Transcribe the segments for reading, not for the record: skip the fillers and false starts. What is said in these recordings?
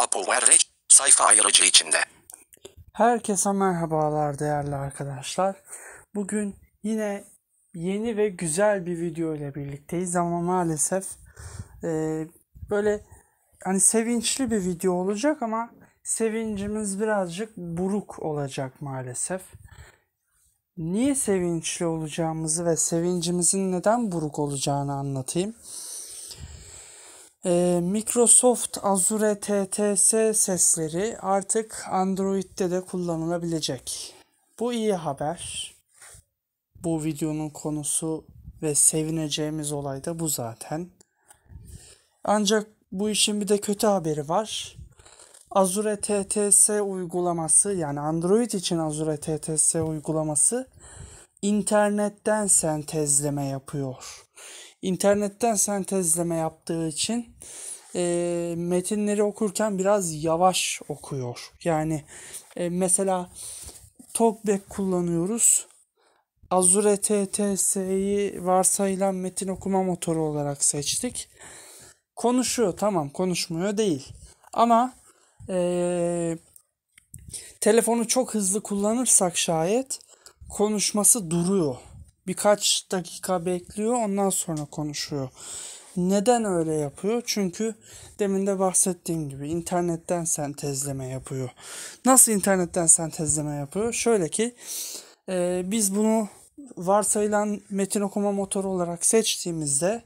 PowerPoint sayfa ayırıcı içinde. Herkese merhabalar değerli arkadaşlar. Bugün yine yeni ve güzel bir video ile birlikteyiz ama maalesef böyle hani sevinçli bir video olacak ama sevincimiz birazcık buruk olacak maalesef. Niye sevinçli olacağımızı ve sevincimizin neden buruk olacağını anlatayım. Microsoft Azure TTS sesleri artık Android'de de kullanılabilecek. Bu iyi haber. Bu videonun konusu ve sevineceğimiz olay da bu zaten. Ancak bu işin bir de kötü haberi var. Azure TTS uygulaması, yani Android için Azure TTS uygulaması internetten sentezleme yapıyor. İnternetten sentezleme yaptığı için metinleri okurken biraz yavaş okuyor. Yani mesela Talkback kullanıyoruz. Azure TTS'yi varsayılan metin okuma motoru olarak seçtik. Konuşuyor, tamam, konuşmuyor değil. Ama telefonu çok hızlı kullanırsak şayet konuşması duruyor. Birkaç dakika bekliyor, ondan sonra konuşuyor. Neden öyle yapıyor? Çünkü demin de bahsettiğim gibi internetten sentezleme yapıyor. Nasıl internetten sentezleme yapıyor? Şöyle ki biz bunu varsayılan metin okuma motoru olarak seçtiğimizde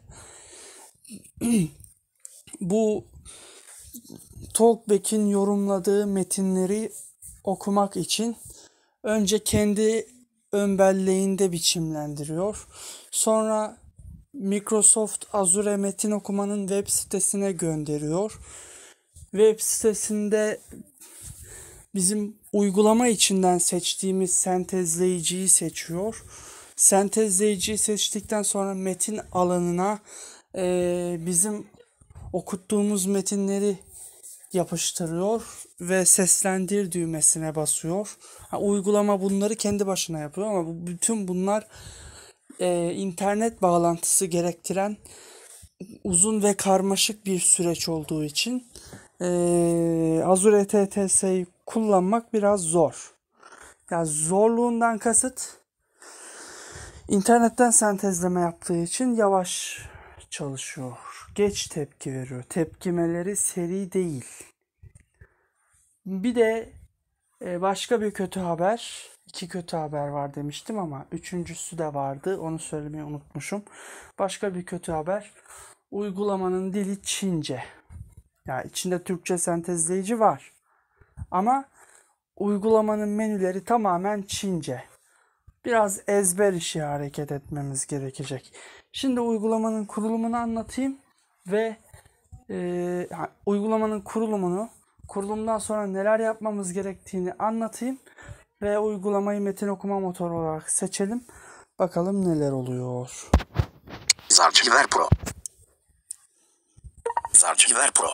bu Talkback'in yorumladığı metinleri okumak için önce kendi ön belleğinde biçimlendiriyor. Sonra Microsoft Azure metin okumanın web sitesine gönderiyor. Web sitesinde bizim uygulama içinden seçtiğimiz sentezleyiciyi seçiyor. Sentezleyiciyi seçtikten sonra metin alanına bizim okuttuğumuz metinleri yapıştırıyor ve seslendir düğmesine basıyor. Uygulama bunları kendi başına yapıyor ama bütün bunlar internet bağlantısı gerektiren uzun ve karmaşık bir süreç olduğu için Azure TTS'yi kullanmak biraz zor. Yani zorluğundan kasıt internetten sentezleme yaptığı için yavaş çalışıyor. Geç tepki veriyor. Tepkimeleri seri değil. Bir de başka bir kötü haber. 2 kötü haber var demiştim ama üçüncüsü de vardı. Onu söylemeyi unutmuşum. Başka bir kötü haber. Uygulamanın dili Çince. Yani içinde Türkçe sentezleyici var. Ama uygulamanın menüleri tamamen Çince. Biraz ezber işi hareket etmemiz gerekecek. Şimdi uygulamanın kurulumunu anlatayım ve uygulamanın kurulumdan sonra neler yapmamız gerektiğini anlatayım ve uygulamayı metin okuma motoru olarak seçelim. Bakalım neler oluyor. Zarchiver Pro. Zarchiver Pro.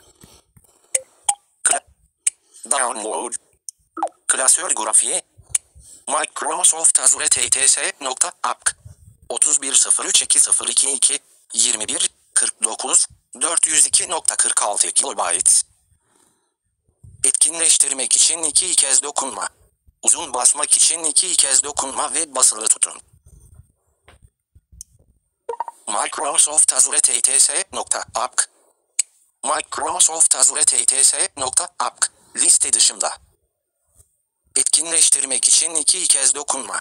Download. Klasör grafiği. Microsoft Azure TTS.app 31.03.2022 21.49 402.46 KB. Etkinleştirmek için 2 kez dokunma. Uzun basmak için 2 kez dokunma ve basılı tutun. Microsoft Azure TTS.app Microsoft Azure TTS.app liste dışında. Etkinleştirmek için 2 kez dokunma.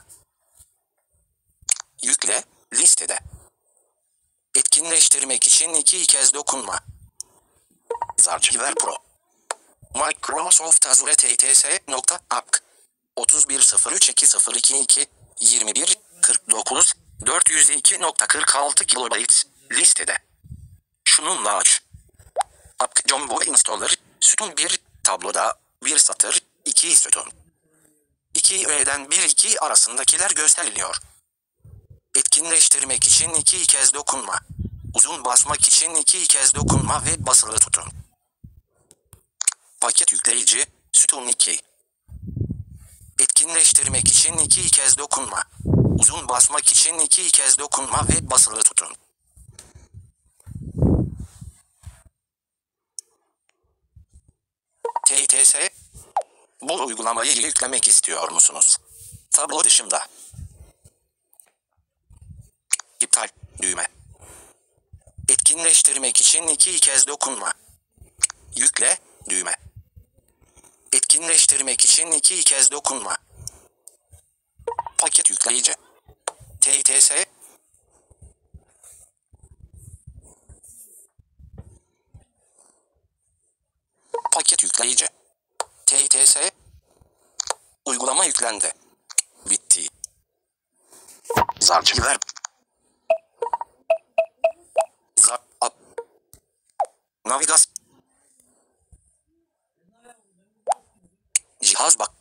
Yükle, listede. Etkinleştirmek için 2 kez dokunma. Zarchiver Pro. Microsoft Azure TTS.app 31.03.2022 21.49 402.46 KB listede. Şununla aç. App Jumbo Installer sütun 1 tabloda 1 satır 2 sütun. 2 öğeden 1-2 arasındakiler gösteriliyor. Etkinleştirmek için 2 kez dokunma. Uzun basmak için 2 kez dokunma ve basılı tutun. Paket yükleyici, sütun 2. Etkinleştirmek için 2 kez dokunma. Uzun basmak için 2 kez dokunma ve basılı tutun. TTS. Bu uygulamayı yüklemek istiyor musunuz? Tablo dışında. İptal düğme. Etkinleştirmek için iki kez dokunma. Yükle düğme. Etkinleştirmek için iki kez dokunma. Paket yükleyici. TTS. Paket yükleyici. TTS. Uygulama yüklendi. Bitti. Zarcı ver. Navigasyon. Cihaz bak.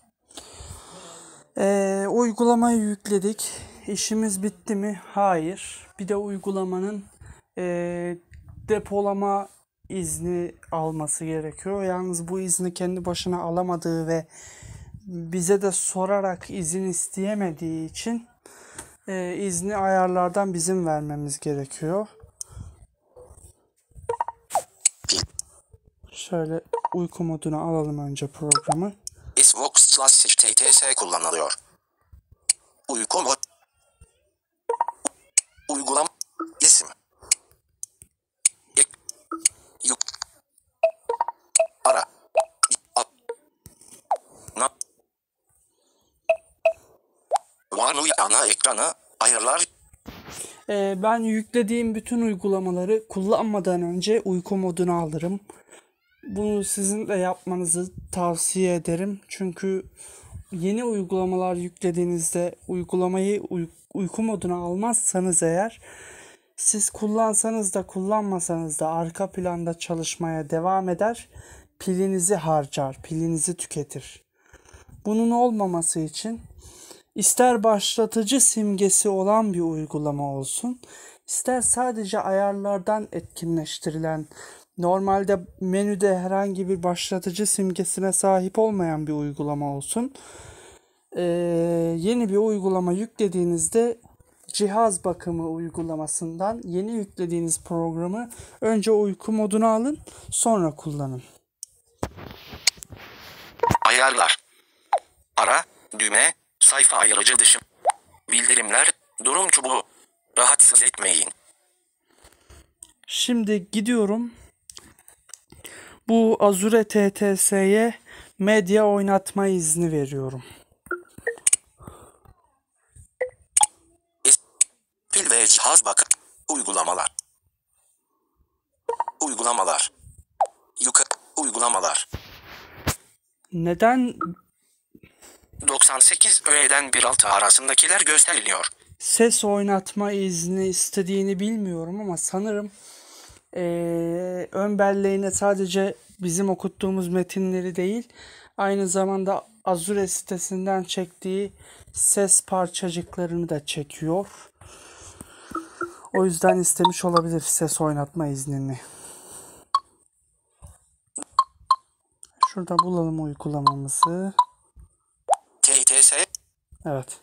Uygulamayı yükledik. İşimiz bitti mi? Hayır. Bir de uygulamanın depolama izni alması gerekiyor. Yalnız bu izni kendi başına alamadığı ve bize de sorarak izin isteyemediği için izni ayarlardan bizim vermemiz gerekiyor. Şöyle uyku moduna alalım önce programı. Xbox Classic TTS kullanılıyor. Uyku mod. Uygulama. İsim. Yük. Ara. Na. Vanuy ana ekranı. Ayarlar. Ben yüklediğim bütün uygulamaları kullanmadan önce uyku moduna alırım. Bunu sizin de yapmanızı tavsiye ederim. Çünkü yeni uygulamalar yüklediğinizde uygulamayı uyku moduna almazsanız eğer siz kullansanız da kullanmasanız da arka planda çalışmaya devam eder. Pilinizi harcar, pilinizi tüketir. Bunun olmaması için ister başlatıcı simgesi olan bir uygulama olsun, ister sadece ayarlardan etkinleştirilen, normalde menüde herhangi bir başlatıcı simgesine sahip olmayan bir uygulama olsun. Yeni bir uygulama yüklediğinizde cihaz bakımı uygulamasından yeni yüklediğiniz programı önce uyku moduna alın, sonra kullanın. Ayarlar. Ara. Düğme. Sayfa ayırıcı dışı. Bildirimler. Durum çubuğu. Rahatsız etmeyin. Şimdi gidiyorum. Bu Azure TTS'ye medya oynatma izni veriyorum. Pil ve cihaz bakım. Uygulamalar. Uygulamalar. Uygulamalar. Neden 98 öğeden 1.6 arasındakiler gösteriliyor. ses oynatma izni istediğini bilmiyorum ama sanırım ön belleğine sadece bizim okuttuğumuz metinleri değil, aynı zamanda Azure sitesinden çektiği ses parçacıklarını da çekiyor. O yüzden istemiş olabilir ses oynatma iznini. Şurada bulalım uygulamamızı. TTS. Evet.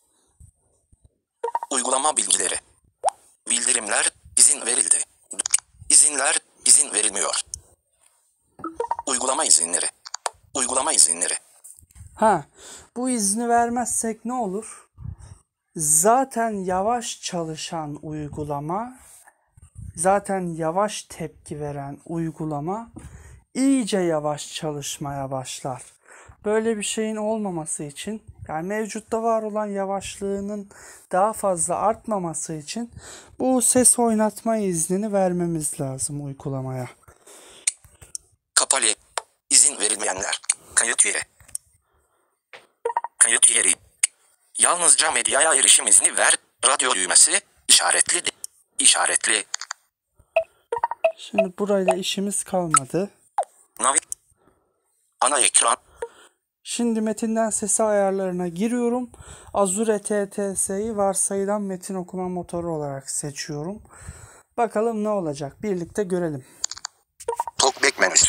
Uygulama bilgileri. Bildirimler. İzin verildi. İzinler. İzin verilmiyor. Uygulama izinleri. Uygulama izinleri. Bu izni vermezsek ne olur? Zaten yavaş çalışan uygulama, zaten yavaş tepki veren uygulama iyice yavaş çalışmaya başlar. Böyle bir şeyin olmaması için, yani mevcutta var olan yavaşlığının daha fazla artmaması için bu ses oynatma iznini vermemiz lazım uygulamaya. Kapalı. İzin verilmeyenler. Kayıt yeri. Kayıt yeri. Yalnızca medyaya erişim izni ver. Radyo düğmesi. İşaretli. İşaretli. Şimdi burayla işimiz kalmadı. Ana ekran. Şimdi metinden sesi ayarlarına giriyorum. Azure TTS'yi varsayılan metin okuma motoru olarak seçiyorum. Bakalım ne olacak? Birlikte görelim. Talkback menüsü.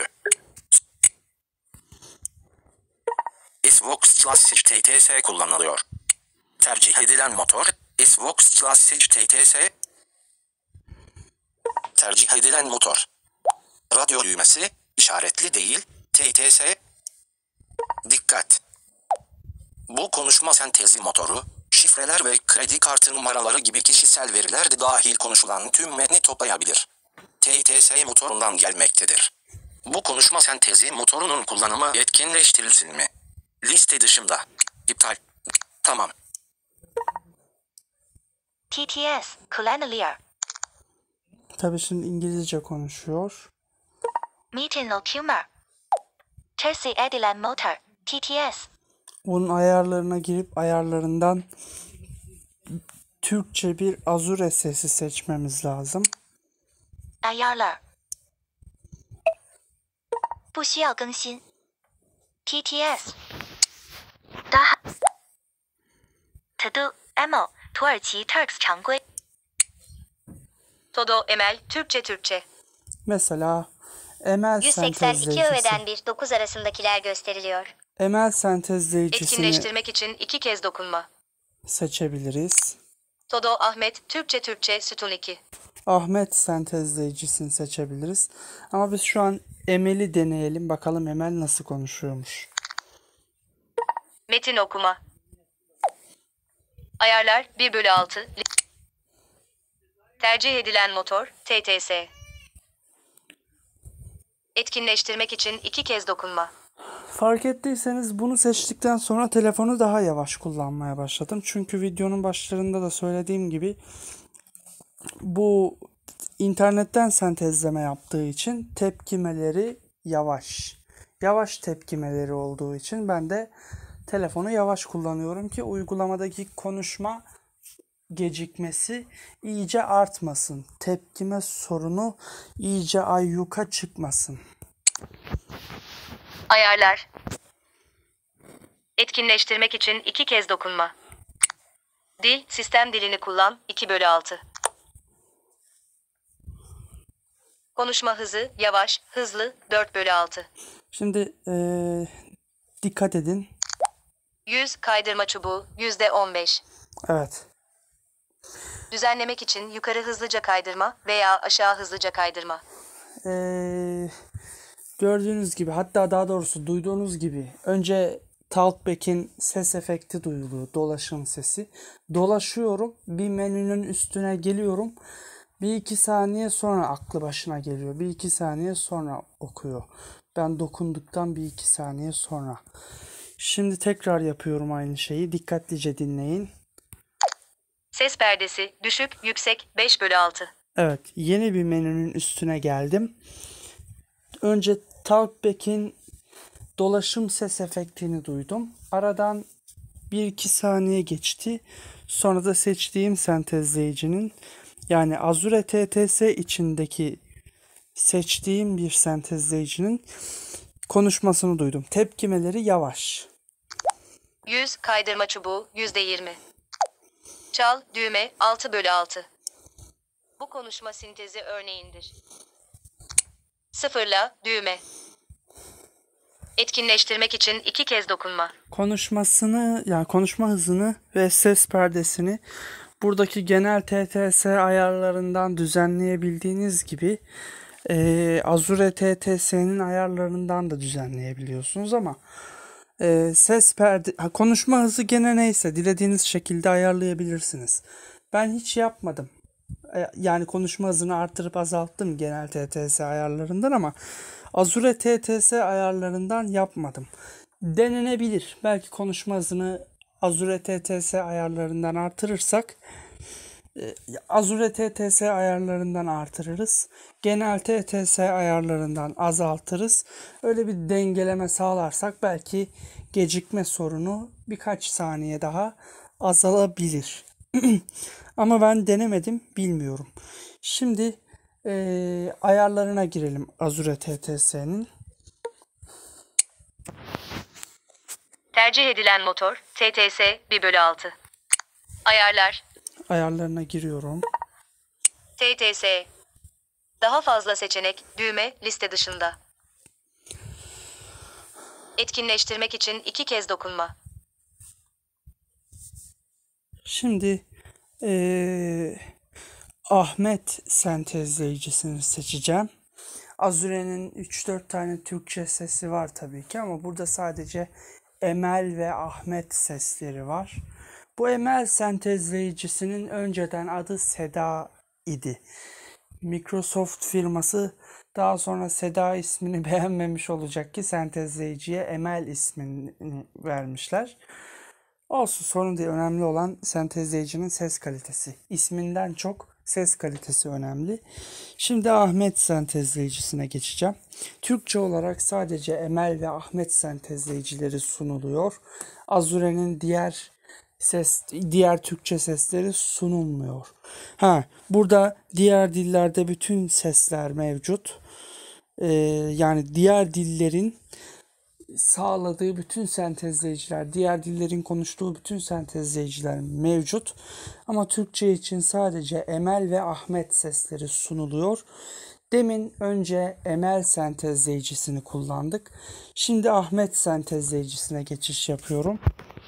Xbox Classic TTS kullanılıyor. Tercih edilen motor. Xbox Classic TTS. Tercih edilen motor. Radyo düğmesi. İşaretli değil. TTS. Dikkat! Bu konuşma sentezi motoru, şifreler ve kredi kartı numaraları gibi kişisel veriler de dahil konuşulan tüm metni toplayabilir. TTS motorundan gelmektedir. Bu konuşma sentezi motorunun kullanımı etkinleştirilsin mi? Liste dışında. İptal. Tamam. TTS, Clear. Tabii şimdi İngilizce konuşuyor. Meeting Ocumer. Tersi edilen motor, TTS. Bunun ayarlarına girip ayarlarından Türkçe bir Azure sesi seçmemiz lazım. Ayarlar. 不需要更新。TTS。daha。Todo Emel, 土耳其 Turks 常规。Todo Emel, Türkçe. Mesela ML 182 öğeden sentezleyicisi. 9 arasındakiler gösteriliyor. ML sentezleyicisini Etkinleştirmek için 2 kez dokunma. seçebiliriz. Todo Ahmet, Türkçe, sütun 2. Ahmet sentezleyicisini seçebiliriz. Ama biz şu an ML'i deneyelim. Bakalım ML nasıl konuşuyormuş. Metin okuma. Ayarlar 1/6. Tercih edilen motor TTS. Etkinleştirmek için 2 kez dokunma. Fark ettiyseniz bunu seçtikten sonra telefonu daha yavaş kullanmaya başladım. Çünkü videonun başlarında da söylediğim gibi bu internetten sentezleme yaptığı için tepkimeleri yavaş. Yavaş tepkimeleri olduğu için ben de telefonu yavaş kullanıyorum ki uygulamadaki konuşma gecikmesi iyice artmasın. Tepkime sorunu iyice ayyuka çıkmasın. Ayarlar. Etkinleştirmek için 2 kez dokunma. Dil, sistem dilini kullan 2/6. Konuşma hızı, yavaş, hızlı 4/6. Şimdi dikkat edin. 100 kaydırma çubuğu %15. Evet. Düzenlemek için yukarı hızlıca kaydırma veya aşağı hızlıca kaydırma. Gördüğünüz gibi, hatta daha doğrusu duyduğunuz gibi önce Talkback'in ses efekti duyuluyor. Dolaşım sesi. Dolaşıyorum. Bir menünün üstüne geliyorum. 1-2 saniye sonra aklı başına geliyor. 1-2 saniye sonra okuyor. Ben dokunduktan 1-2 saniye sonra. Şimdi tekrar yapıyorum aynı şeyi. Dikkatlice dinleyin. Ses perdesi, düşük, yüksek 5/6. Evet, yeni bir menünün üstüne geldim. Önce Talkback'in dolaşım ses efektini duydum. Aradan 1-2 saniye geçti. Sonra da seçtiğim sentezleyicinin, yani Azure TTS içindeki seçtiğim bir sentezleyicinin konuşmasını duydum. Tepkimeleri yavaş. 100 kaydırma çubuğu %20. Çal, düğme 6/6. Bu konuşma sintezi örneğindir. Sıfırla, düğme. Etkinleştirmek için 2 kez dokunma. Konuşmasını, yani konuşma hızını ve ses perdesini buradaki genel TTS ayarlarından düzenleyebildiğiniz gibi Azure TTS'nin ayarlarından da düzenleyebiliyorsunuz ama ses perde, konuşma hızı gene neyse dilediğiniz şekilde ayarlayabilirsiniz. Ben hiç yapmadım. Yani konuşma hızını artırıp azalttım genel TTS ayarlarından ama Azure TTS ayarlarından yapmadım. Denenebilir. Belki konuşma hızını Azure TTS ayarlarından artırırsak Azure TTS ayarlarından artırırız. Genel TTS ayarlarından azaltırız. Öyle bir dengeleme sağlarsak belki gecikme sorunu birkaç saniye daha azalabilir. Ama ben denemedim, bilmiyorum. Şimdi ayarlarına girelim Azure TTS'nin. Tercih edilen motor TTS 1/6. Ayarlar. Ayarlarına giriyorum. TTS. Daha fazla seçenek, düğme, liste dışında. Etkinleştirmek için 2 kez dokunma. Şimdi Ahmet sentezleyicisini seçeceğim. Azure'nin 3-4 tane Türkçe sesi var tabii ki ama burada sadece Emel ve Ahmet sesleri var. Bu Emel sentezleyicisinin önceden adı Seda idi. Microsoft firması daha sonra Seda ismini beğenmemiş olacak ki sentezleyiciye Emel ismini vermişler. Olsun, sorun değil. Önemli olan sentezleyicinin ses kalitesi. İsminden çok ses kalitesi önemli. Şimdi Ahmet sentezleyicisine geçeceğim. Türkçe olarak sadece Emel ve Ahmet sentezleyicileri sunuluyor. Azure'nin diğer Türkçe sesleri sunulmuyor. Burada diğer dillerde bütün sesler mevcut. Yani diğer dillerin sağladığı bütün sentezleyiciler, diğer dillerin konuştuğu bütün sentezleyiciler mevcut. Ama Türkçe için sadece Emel ve Ahmet sesleri sunuluyor. Demin önce Emel sentezleyicisini kullandık. Şimdi Ahmet sentezleyicisine geçiş yapıyorum.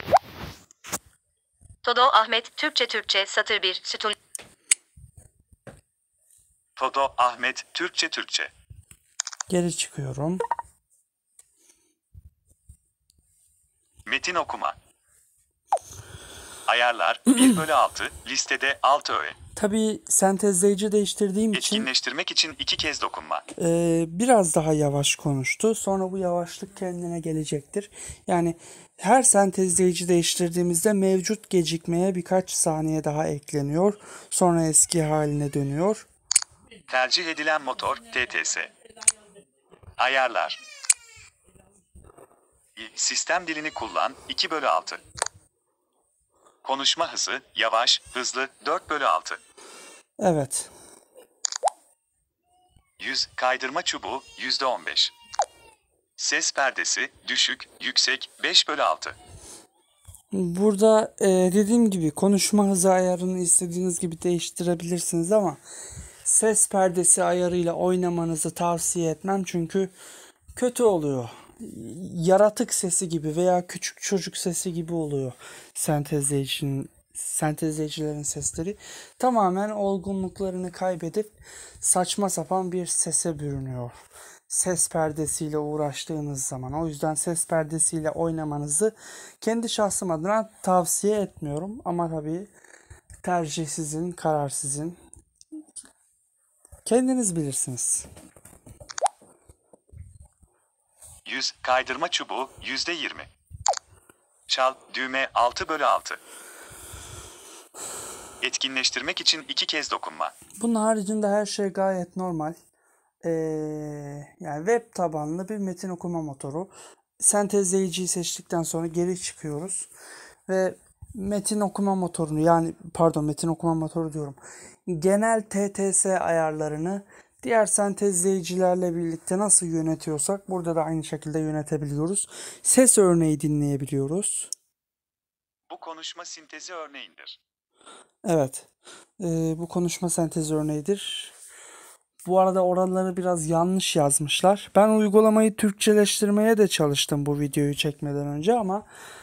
Todo Ahmet Türkçe satır 1 sütun. Todo Ahmet Türkçe. Geri çıkıyorum. Metin okuma. Ayarlar 1/6 listede 6 öğe. Tabii sentezleyici değiştirdiğim için Etkinleştirmek için 2 kez dokunma. biraz daha yavaş konuştu. Sonra bu yavaşlık kendine gelecektir. Yani her sentezleyici değiştirdiğimizde mevcut gecikmeye birkaç saniye daha ekleniyor. Sonra eski haline dönüyor. Tercih edilen motor TTS. Ayarlar. Sistem dilini kullan 2/6. Konuşma hızı yavaş, hızlı 4/6. Evet. Yüz kaydırma çubuğu %15. Ses perdesi düşük, yüksek 5/6. Burada dediğim gibi konuşma hızı ayarını istediğiniz gibi değiştirebilirsiniz ama ses perdesi ayarıyla oynamanızı tavsiye etmem çünkü kötü oluyor. Yaratık sesi gibi veya küçük çocuk sesi gibi oluyor sentezleyicilerin sesleri. Tamamen olgunluklarını kaybedip saçma sapan bir sese bürünüyor. Ses perdesiyle uğraştığınız zaman. O yüzden ses perdesiyle oynamanızı kendi şahsım adına tavsiye etmiyorum. Ama tabii tercih sizin, karar sizin. Kendiniz bilirsiniz. Yüz kaydırma çubuğu %20. Çal düğme 6/6. Etkinleştirmek için 2 kez dokunma. Bunun haricinde her şey gayet normal. Yani web tabanlı bir metin okuma motoru. Sentezleyiciyi seçtikten sonra geri çıkıyoruz. Ve metin okuma motoru diyorum. Genel TTS ayarlarını diğer sentezleyicilerle birlikte nasıl yönetiyorsak burada da aynı şekilde yönetebiliyoruz. Ses örneği dinleyebiliyoruz. Bu konuşma sintezi örneğindir. Evet. Bu konuşma sentezi örneğidir. Bu arada oraları biraz yanlış yazmışlar. Ben uygulamayı Türkçeleştirmeye de çalıştım bu videoyu çekmeden önce ama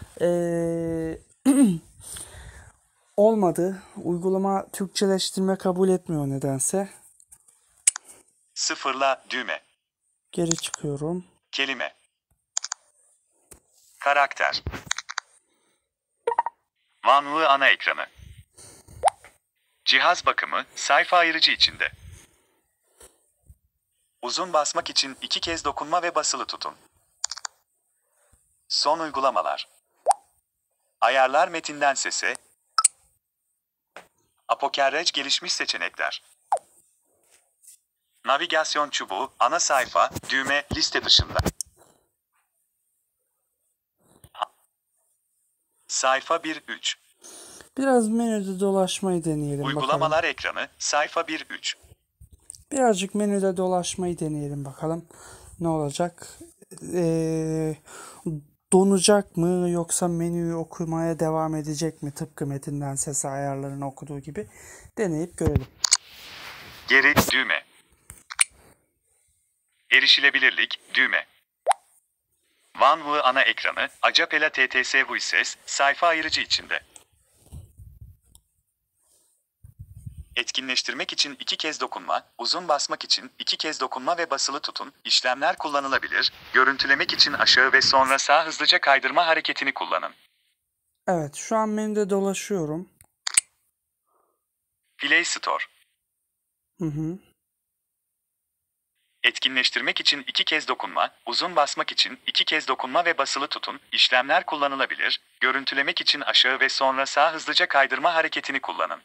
olmadı. Uygulama Türkçeleştirme kabul etmiyor nedense. Sıfırla düğme. Geri çıkıyorum. Kelime. Karakter. Vanlı ana ekranı. Cihaz bakımı sayfa ayırıcı içinde. Uzun basmak için 2 kez dokunma ve basılı tutun. Son uygulamalar. Ayarlar metinden sese. Apokerreç gelişmiş seçenekler. Navigasyon çubuğu, ana sayfa, düğme, liste dışında. Sayfa 1-3. Biraz menüde dolaşmayı deneyelim Uygulamalar bakalım. ekranı, sayfa 1-3. Birazcık menüde dolaşmayı deneyelim bakalım. Ne olacak? Donacak mı yoksa menüyü okumaya devam edecek mi? Tıpkı metinden ses ayarlarını okuduğu gibi deneyip görelim. Geri düğme. Erişilebilirlik düğme. OneView ana ekranı, Acapela TTS Voices, sayfa ayırıcı içinde. Etkinleştirmek için 2 kez dokunma, uzun basmak için 2 kez dokunma ve basılı tutun işlemler kullanılabilir. Görüntülemek için aşağı ve sonra sağ hızlıca kaydırma hareketini kullanın. Evet, şu an menüde dolaşıyorum. Play Store. Hı hı. Etkinleştirmek için 2 kez dokunma, uzun basmak için 2 kez dokunma ve basılı tutun işlemler kullanılabilir. Görüntülemek için aşağı ve sonra sağ hızlıca kaydırma hareketini kullanın.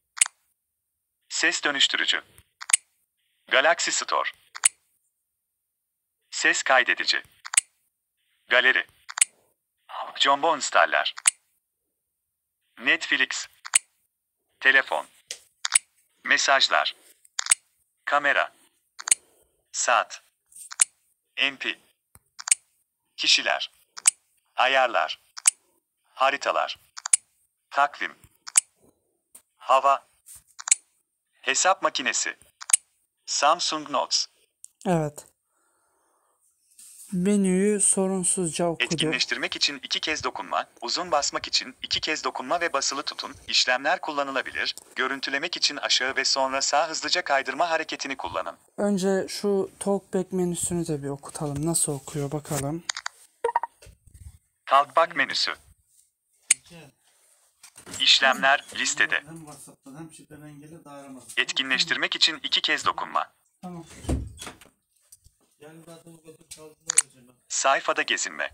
Ses dönüştürücü. Galaxy Store. Ses kaydedici. Galeri. Jumbo installer. Netflix. Telefon. Mesajlar. Kamera. Saat. MP. Kişiler. Ayarlar. Haritalar. Takvim. Hava. Hesap makinesi. Samsung Notes. Evet. Menüyü sorunsuzca okudu. Etkinleştirmek için 2 kez dokunma, uzun basmak için 2 kez dokunma ve basılı tutun işlemler kullanılabilir. Görüntülemek için aşağı ve sonra sağ hızlıca kaydırma hareketini kullanın. Önce şu Talkback menüsünü de bir okutalım. Nasıl okuyor bakalım. Talkback menüsü. İşlemler listede. Hem WhatsApp'tan hem şifreden gelir de aramaz. Etkinleştirmek için 2 kez dokunma. Tamam. Yani zaten bu götür çalışma. Sayfada gezinme.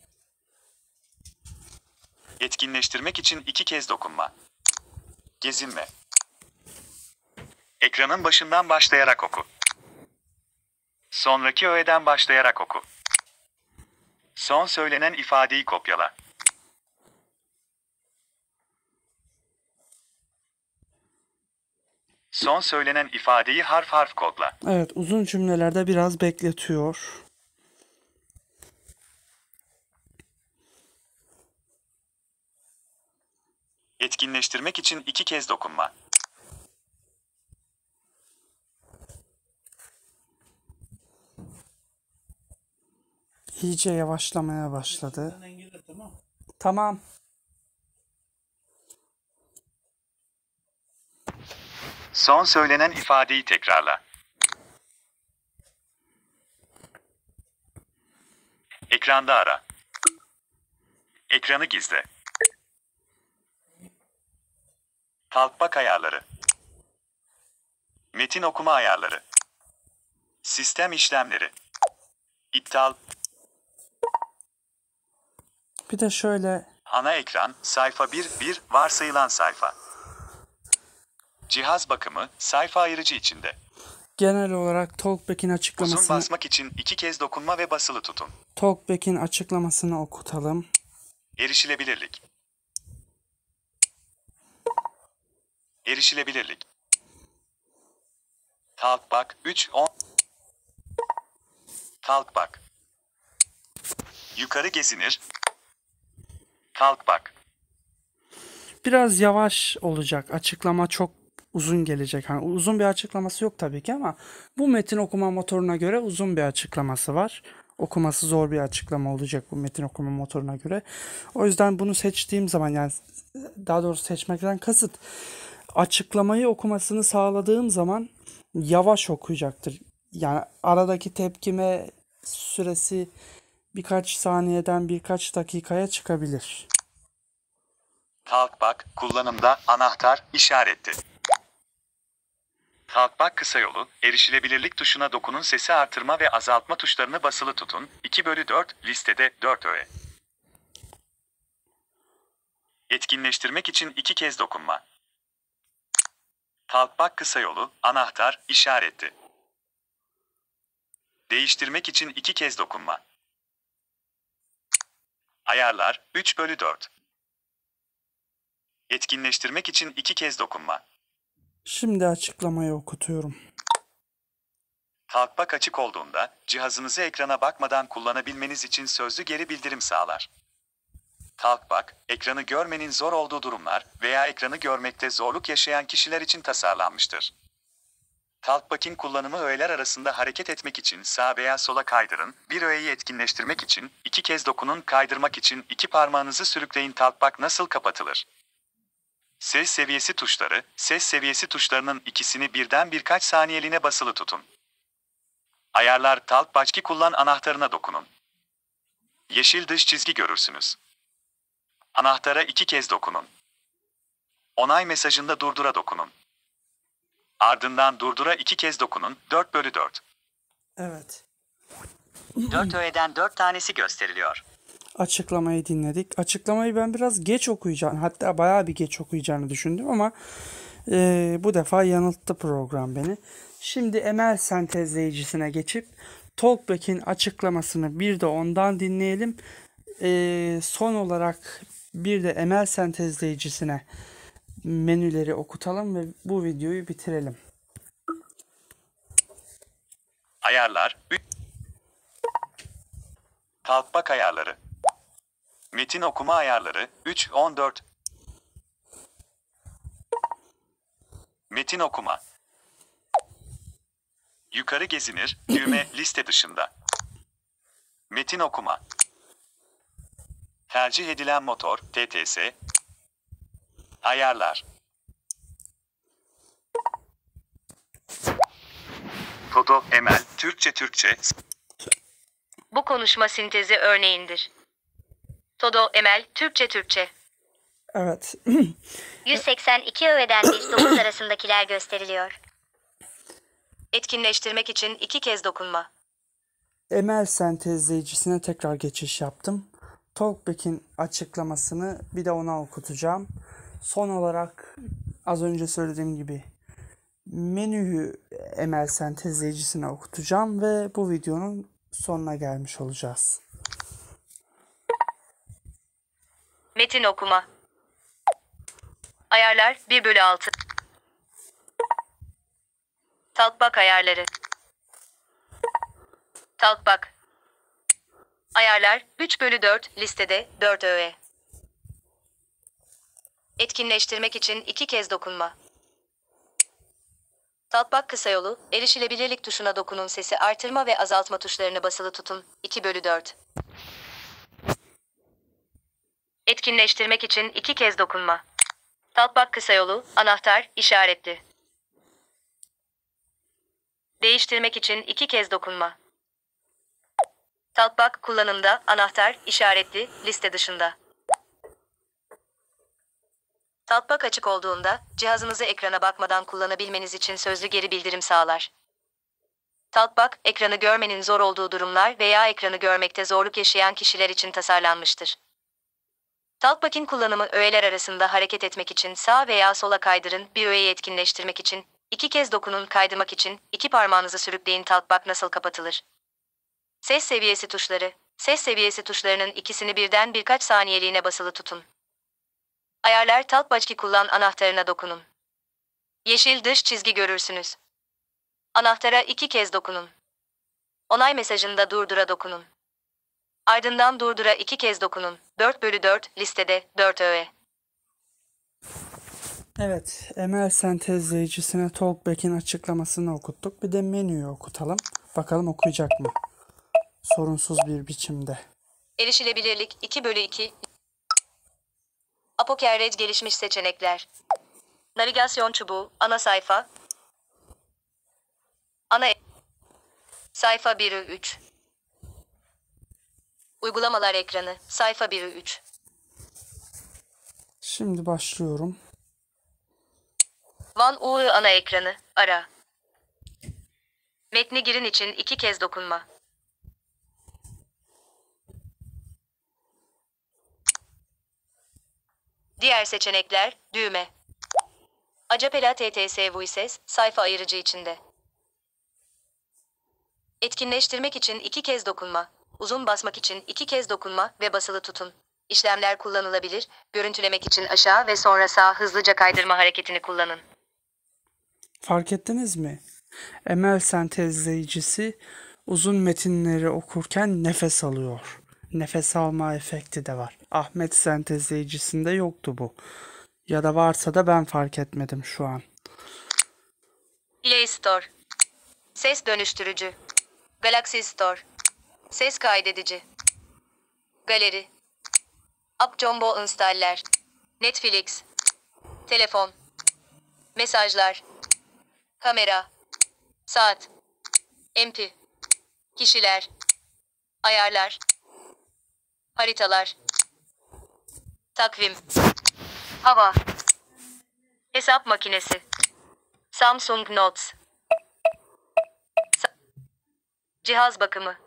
Etkinleştirmek için 2 kez dokunma. Gezinme. Ekranın başından başlayarak oku. Sonraki öğeden başlayarak oku. Son söylenen ifadeyi kopyala. Son söylenen ifadeyi harf harf kodla. Evet, uzun cümlelerde biraz bekletiyor. Etkinleştirmek için 2 kez dokunma. İyice yavaşlamaya başladı. Tamam. Son söylenen ifadeyi tekrarla. Ekranda ara. Ekranı gizle. Talkback ayarları. Metin okuma ayarları. Sistem işlemleri. İptal. Bir de şöyle Ana ekran, sayfa 1, varsayılan sayfa. Cihaz bakımı, sayfa ayırıcı içinde. genel olarak Talkback'in Uzun açıklamasını basmak için 2 kez dokunma ve basılı tutun. Talkback'in açıklamasını okutalım. Erişilebilirlik. Erişilebilirlik. Talkback 3.10. Talkback. Yukarı gezinir. Talkback. Biraz yavaş olacak. Açıklama çok uzun gelecek. Hani uzun bir açıklaması yok tabii ki ama bu metin okuma motoruna göre uzun bir açıklaması var. Okuması zor bir açıklama olacak bu metin okuma motoruna göre. O yüzden bunu seçtiğim zaman, yani daha doğrusu seçmekten kasıt, açıklamayı okumasını sağladığım zaman yavaş okuyacaktır. Yani aradaki tepkime süresi birkaç saniyeden birkaç dakikaya çıkabilir. Talkback kullanımda anahtar işareti. Talkback kısa yolu, erişilebilirlik tuşuna dokunun, sesi artırma ve azaltma tuşlarını basılı tutun. 2/4 listede 4 öğe. Etkinleştirmek için 2 kez dokunma. Talkback kısa yolu, anahtar işareti. Değiştirmek için 2 kez dokunma. Ayarlar 3/4. Etkinleştirmek için 2 kez dokunma. Şimdi açıklamayı okutuyorum. Talkback açık olduğunda, cihazınızı ekrana bakmadan kullanabilmeniz için sözlü geri bildirim sağlar. Talkback, ekranı görmenin zor olduğu durumlar veya ekranı görmekte zorluk yaşayan kişiler için tasarlanmıştır. Talkback'in kullanımı öğeler arasında hareket etmek için sağa veya sola kaydırın, bir öğeyi etkinleştirmek için 2 kez dokunun, kaydırmak için 2 parmağınızı sürükleyin. Talkback nasıl kapatılır? Ses seviyesi tuşları, ses seviyesi tuşlarının ikisini birden birkaç saniyeliğine basılı tutun. Ayarlar Talkback kullan anahtarına dokunun. Yeşil dış çizgi görürsünüz. Anahtara 2 kez dokunun. Onay mesajında durdura dokunun. Ardından durdura 2 kez dokunun, 4/4. Evet. 4 öğeden 4 tanesi gösteriliyor. Açıklamayı dinledik. Açıklamayı ben biraz geç okuyacağım. Hatta bayağı bir geç okuyacağını düşündüm ama bu defa yanılttı program beni. Şimdi ML sentezleyicisine geçip Talkback'in açıklamasını bir de ondan dinleyelim. Son olarak bir de ML sentezleyicisine menüleri okutalım ve bu videoyu bitirelim. Ayarlar. Talkback ayarları. Metin okuma ayarları 3/14. Metin okuma. Yukarı gezinir, düğme liste dışında. Metin okuma. Tercih edilen motor TTS. Ayarlar. Todo ML Türkçe. Bu konuşma sintezi örneğindir. Todo Emel Türkçe. Evet. 182 öğeden 109 arasındakiler gösteriliyor. Etkinleştirmek için 2 kez dokunma. ML sentezleyicisine tekrar geçiş yaptım. Talkback'in açıklamasını bir de ona okutacağım. Son olarak az önce söylediğim gibi menüyü ML sentezleyicisine okutacağım ve bu videonun sonuna gelmiş olacağız. Metin okuma. Ayarlar 1/6. Talkback ayarları. Talkback. Ayarlar 3/4 listede 4 öğe. Etkinleştirmek için 2 kez dokunma. Talkback kısa yolu, erişilebilirlik tuşuna dokunun, sesi artırma ve azaltma tuşlarını basılı tutun. 2/4. Etkinleştirmek için 2 kez dokunma. Talkback kısa yolu, anahtar, işaretli. Değiştirmek için 2 kez dokunma. Talkback kullanımda, anahtar, işaretli, liste dışında. Talkback açık olduğunda, cihazınızı ekrana bakmadan kullanabilmeniz için sözlü geri bildirim sağlar. Talkback, ekranı görmenin zor olduğu durumlar veya ekranı görmekte zorluk yaşayan kişiler için tasarlanmıştır. Talkback'in kullanımı öğeler arasında hareket etmek için sağ veya sola kaydırın, bir öğeyi etkinleştirmek için 2 kez dokunun, kaydırmak için 2 parmağınızı sürükleyin. Talkback nasıl kapatılır? Ses seviyesi tuşları. Ses seviyesi tuşlarının ikisini birden birkaç saniyeliğine basılı tutun. Ayarlar Talkback'i kullan anahtarına dokunun. Yeşil dış çizgi görürsünüz. Anahtara 2 kez dokunun. Onay mesajında durdura dokunun. Ardından durdura 2 kez dokunun. 4/4 listede 4 öğe. Evet, ML sentezleyicisine Talkback'in açıklamasını okuttuk. Bir de menüyü okutalım. Bakalım okuyacak mı? Sorunsuz bir biçimde. Erişilebilirlik 2/2. Apokerrej gelişmiş seçenekler. Navigasyon çubuğu, ana sayfa. Sayfa 1/3. Uygulamalar ekranı, sayfa 1/3. Şimdi başlıyorum. Van UI ana ekranı, ara. Metni girin için 2 kez dokunma. Diğer seçenekler, düğme. Acapela TTS Voices, sayfa ayırıcı içinde. Etkinleştirmek için 2 kez dokunma. Uzun basmak için 2 kez dokunma ve basılı tutun. İşlemler kullanılabilir, görüntülemek için aşağı ve sonra sağ hızlıca kaydırma hareketini kullanın. Fark ettiniz mi? ML sentezleyicisi uzun metinleri okurken nefes alıyor. Nefes alma efekti de var. Ahmet sentezleyicisinde yoktu bu. Ya da varsa da ben fark etmedim şu an. Play Store. Ses dönüştürücü. Galaxy Store. Ses kaydedici. Galeri. App Jumbo installer. Netflix. telefon, mesajlar, kamera, saat, MP, kişiler, ayarlar, haritalar, takvim, hava, hesap makinesi, Samsung Notes, cihaz bakımı.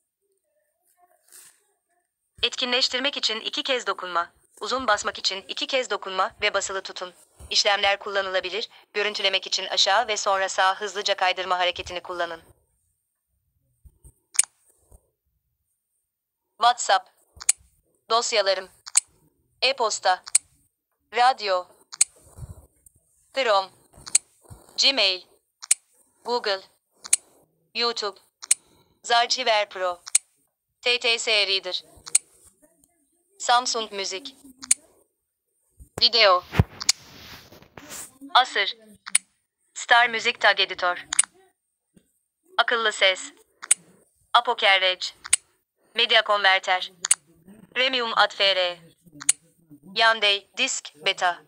Etkinleştirmek için 2 kez dokunma. Uzun basmak için 2 kez dokunma ve basılı tutun. İşlemler kullanılabilir. Görüntülemek için aşağı ve sonra sağa hızlıca kaydırma hareketini kullanın. WhatsApp, dosyalarım, e-posta, radyo, Chrome, Gmail, Google, YouTube, Zarchiver Pro, TTS Reader, Samsung Müzik, Video, Acer, Star Müzik Tag Editor, Akıllı Ses, Apokerreg, Media Converter, Premium Ad.fr, Yandex Disk Beta.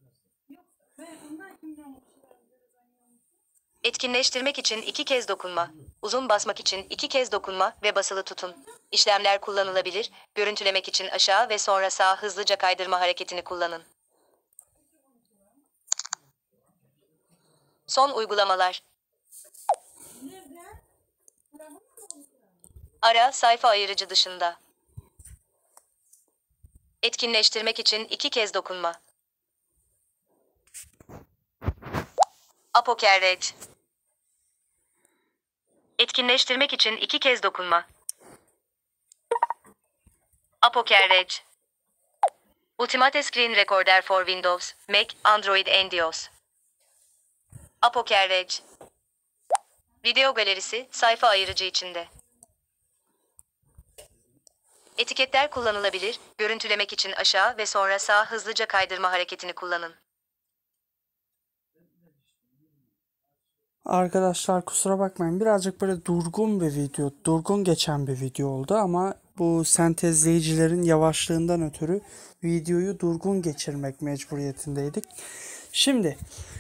Etkinleştirmek için 2 kez dokunma. Uzun basmak için 2 kez dokunma ve basılı tutun. İşlemler kullanılabilir. Görüntülemek için aşağı ve sonra sağa hızlıca kaydırma hareketini kullanın. Son uygulamalar. Ara sayfa ayırıcı dışında. Etkinleştirmek için 2 kez dokunma. Apokerreg. Etkinleştirmek için 2 kez dokunma. Apokerreg. Ultimate Screen Recorder for Windows, Mac, Android and iOS. Apokerreg. Video galerisi, sayfa ayırıcı içinde. Etiketler kullanılabilir. Görüntülemek için aşağı ve sonra sağa hızlıca kaydırma hareketini kullanın. Arkadaşlar kusura bakmayın, birazcık böyle durgun geçen bir video oldu ama bu sentezleyicilerin yavaşlığından ötürü videoyu durgun geçirmek mecburiyetindeydik. Şimdi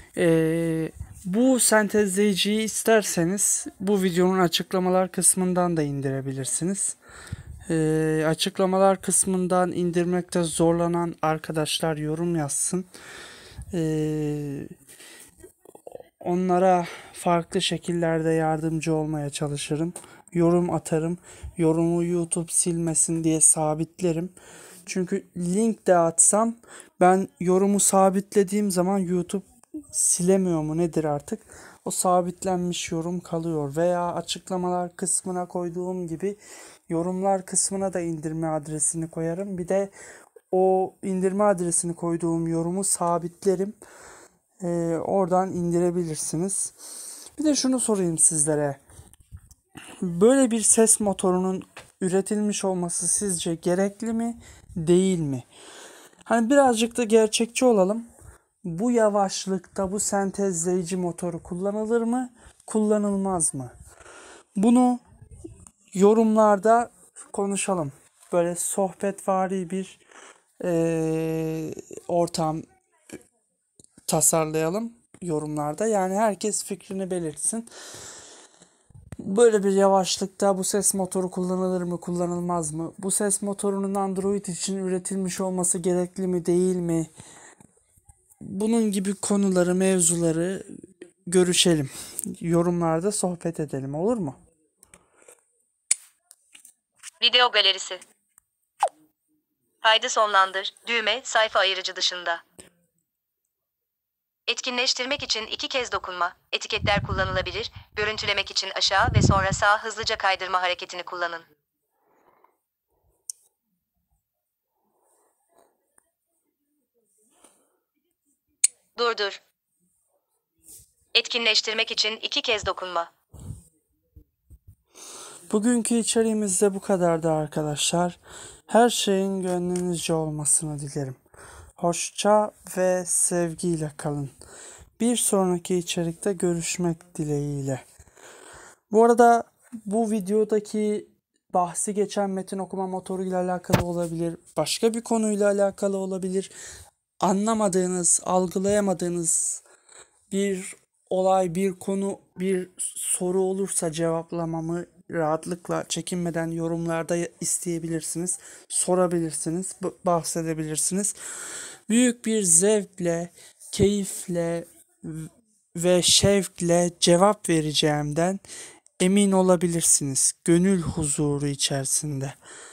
bu sentezleyiciyi isterseniz bu videonun açıklamalar kısmından da indirebilirsiniz. Açıklamalar kısmından indirmekte zorlanan arkadaşlar yorum yazsın. Onlara farklı şekillerde yardımcı olmaya çalışırım. Yorum atarım. Yorumu YouTube silmesin diye sabitlerim. Çünkü link de atsam ben yorumu sabitlediğim zaman YouTube silemiyor mu nedir artık? O sabitlenmiş yorum kalıyor. Veya açıklamalar kısmına koyduğum gibi yorumlar kısmına da indirme adresini koyarım. Bir de o indirme adresini koyduğum yorumu sabitlerim. Oradan indirebilirsiniz. Bir de şunu sorayım sizlere. Böyle bir ses motorunun üretilmiş olması sizce gerekli mi, değil mi? Hani birazcık da gerçekçi olalım. Bu yavaşlıkta bu sentezleyici motoru kullanılır mı, kullanılmaz mı? Bunu yorumlarda konuşalım. Böyle sohbetvari bir ortam tasarlayalım yorumlarda. Yani herkes fikrini belirtsin. Böyle bir yavaşlıkta bu ses motoru kullanılır mı, kullanılmaz mı? Bu ses motorunun Android için üretilmiş olması gerekli mi, değil mi? Bunun gibi konuları, mevzuları görüşelim. Yorumlarda sohbet edelim, olur mu? Video galerisi. Kaydı sonlandır. Düğme, sayfa ayırıcı dışında. Etkinleştirmek için 2 kez dokunma. Etiketler kullanılabilir. Görüntülemek için aşağı ve sonra sağa hızlıca kaydırma hareketini kullanın. Durdur. Etkinleştirmek için 2 kez dokunma. Bugünkü içeriğimiz de bu kadardı arkadaşlar. Her şeyin gönlünüzce olmasını dilerim. Hoşça ve sevgiyle kalın. Bir sonraki içerikte görüşmek dileğiyle. Bu arada bu videodaki bahsi geçen metin okuma motoru ile alakalı olabilir. Başka bir konuyla alakalı olabilir. anlamadığınız, algılayamadığınız bir olay, bir konu, bir soru olursa cevaplamamı rahatlıkla, çekinmeden yorumlarda isteyebilirsiniz, sorabilirsiniz, bahsedebilirsiniz. Büyük bir zevkle, keyifle ve şevkle cevap vereceğimden emin olabilirsiniz. Gönül huzuru içerisinde.